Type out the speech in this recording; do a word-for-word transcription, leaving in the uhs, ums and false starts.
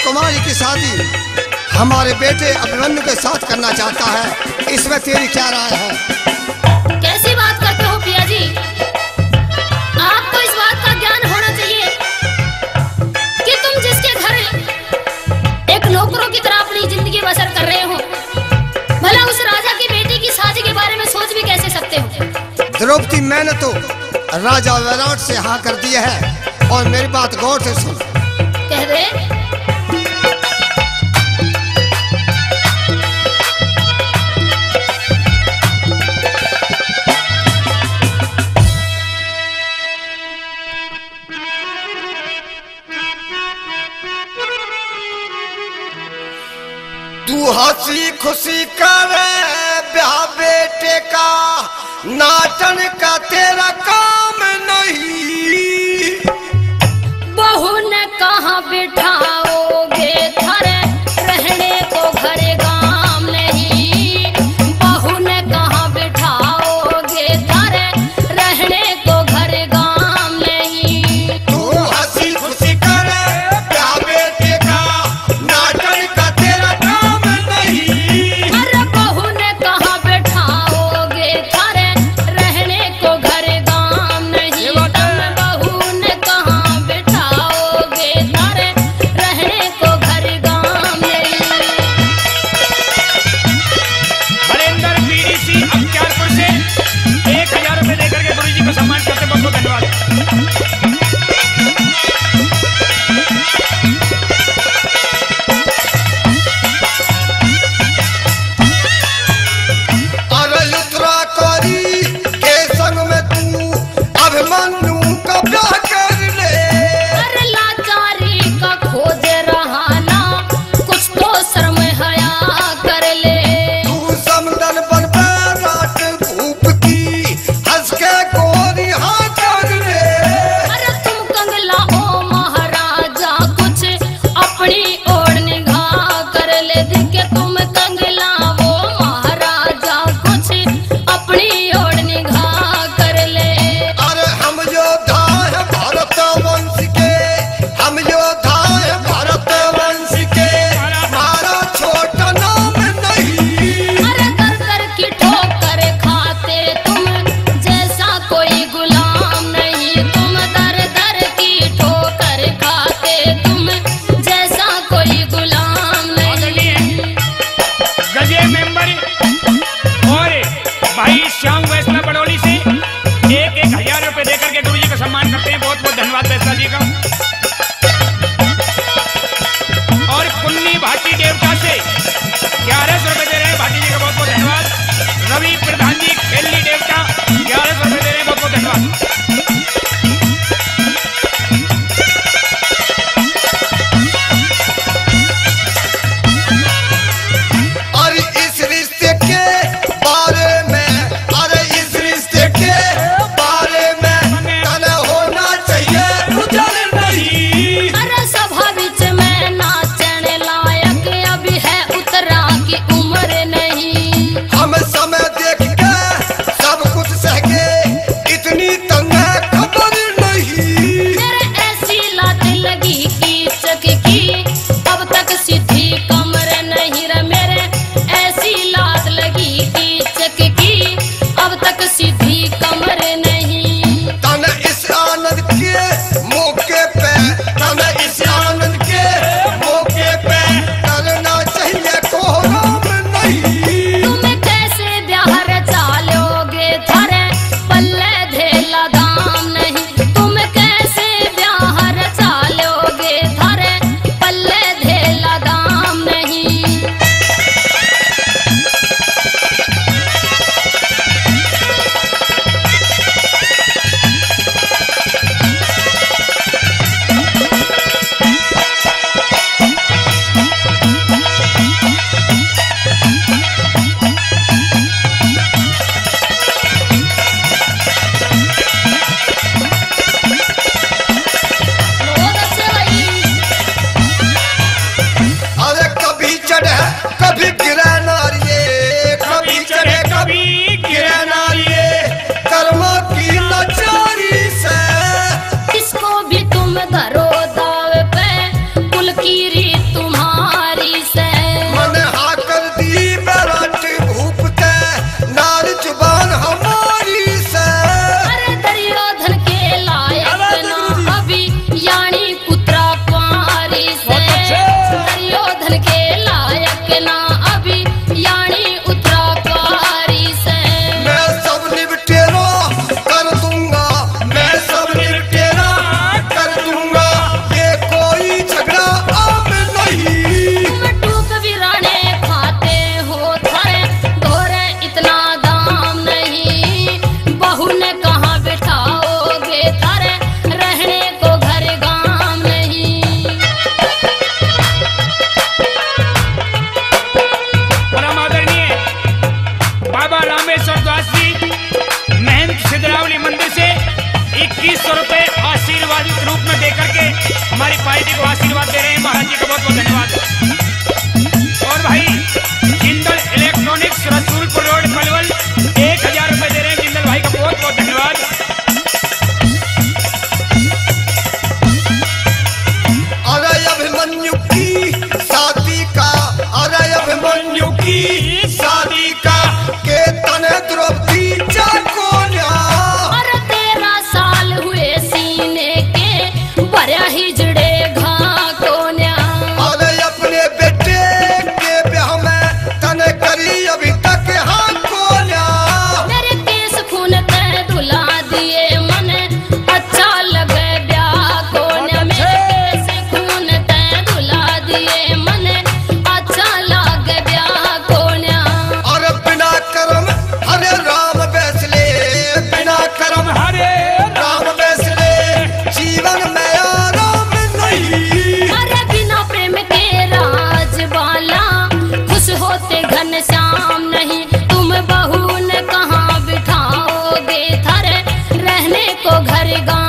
कुमारी की शादी हमारे बेटे अभिमन्यु के साथ करना चाहता है, इसमें तेरी क्या राय है? कैसी बात करते हो पिया जी? आपको इस बात का ज्ञान होना चाहिए कि तुम जिसके घर एक नौकरों की तरह अपनी जिंदगी बसर कर रहे हो, भला उस राजा की बेटी की शादी के बारे में सोच भी कैसे सकते हो? द्रौपदी, मैंने तो राजा विराट से हाँ कर दिया है, और मेरी बात गौर से सुन। कह दे। तू हंसी खुशी करे ब्याह बेटे का, नाटन का तेरा काम नहीं। बहू ने कहाँ बिठाओगे थारे रहने को घरे गाम नहीं, बहू ने कहाँ बिठाओगे थारे रहने को घरे गाम नहीं। तू हंसी खुशी करे ब्याह बेटे का, नाटन का तेरा काम नहीं। अरे बहू ने कहाँ बिठाओगे थारे रहने को घरे गाम नहीं, तुम बहू ने कहाँ बिठाओगे थारे रहने को घरे गाम नहीं। हरेंद्र पीडीसी अख्तियारपुर से एक हजार रुपए देकर के गुरु जी को सम्मान करते बहुत बहुत धन्यवाद। अरे उत्तरा कोरी के संग में तू अभिमन्यु का ब्याह कर ले। अरे लाचारी का खोज रहा ना, कुछ तो शर्म हया कर ले। तू समदन बन पे रात धूप की, हंस के गोरी हाँ कर ले। अरे तुम कंगला ओ महाराजा, कुछ अपनी ओर निगाह कर ले। दिखे तुम कंगला वो महाराजा, कुछ अपनी ओर निगाह कर ले। अरे हम योद्धा है भारत वंश के, हम योद्धा है भारत वंश के, हमारा छोटा नाम नहीं। अरे दर दर की ठोकर खाते तुम जैसा कोई गुलाम नहीं, तुम दर दर की ठोकर खाते तुम जैसा कोई गुलाम नहीं। गजे मेंबर और भाई श्याम वैष्णव बड़ौली से एक एक हजार रुपए देकर के गुरु जी का सम्मान करते हैं, बहुत बहुत धन्यवाद वैष्णव जी का। और पुन्नी भाटी देवता से ग्यारह सौ रुपए दे रहे हैं भाटी जी का, बहुत बहुत धन्यवाद। रवि प्रधान जी खेलनी देवता ग्यारह सौ रुपए दे रहे हैं, बहुत बहुत धन्यवाद। अरे इस रिश्ते के बारे में, अरे इस रिश्ते के बारे में तने होना चाहिए उजल नहीं। अरे सभा बीच में नाचने लायक अभी है उतरा की उम्र नहीं। हम समय देख के सब कुछ सह के, इतनी तंगे खबर नहीं। मेरे ऐसी लात लगी कीचक की, अब तक सीधी कमर नहीं रे। मेरे ऐसी लात लगी कीचक की, अब तक सीधी कमर नहीं। तने इस आनंद के मौके पे, तने इस आनंद के मौके पे करना चाहिए कोहराम नहीं। तुम कैसे ब्याह रचालोगे थारे पल्ले धेला दाम नहीं, तुम कैसे ब्याह रचालोगे थारे पल्ले धेला दाम नहीं। बहुत अच्छे भाई। अरे कभी चढ़े कभी गिरे नारिये, कभी चढ़े कभी गिरे नारिये, कर्मा की लाचारी से। इसको भी तुम धरो दाव पे, कुल की रीत लेकर के हमारी पार्टी को आशीर्वाद दे रहे हैं। महाराज जी का बहुत बहुत धन्यवाद। और भाई जिंदल इलेक्ट्रॉनिक्स रसूलपुर रोड पलवल एक हजार रुपए दे रहे हैं। जिंदल भाई का बहुत बहुत धन्यवाद। अरे अभिमन्यु की शादी का, अरे अभिमन्यु की शादी का के तने द्रौपदी को अरे तेरह साल हुए सीने के बड़ा ही जड़े घा कोन्या। अरे अपने बेटे के ब्याह में तने करी अभी तक हाँ कोन्या। मेरे केस खून ते दुला दिए मन अच्छा लगे ब्याह कोन्या। मेरे केस खून ते दुला दिए मन अच्छा लगे ब्याह कोन्या। अरे बिना कर्म हरे राम बैसले, बिना कर्म हरे राम बैसले जीवन में आराम नहीं। अरे बिना प्रेम के राजबाला खुश होते घनश्याम नहीं। तुम बहू ने कहाँ बिठाओगे थारे रहने को घर गाँव।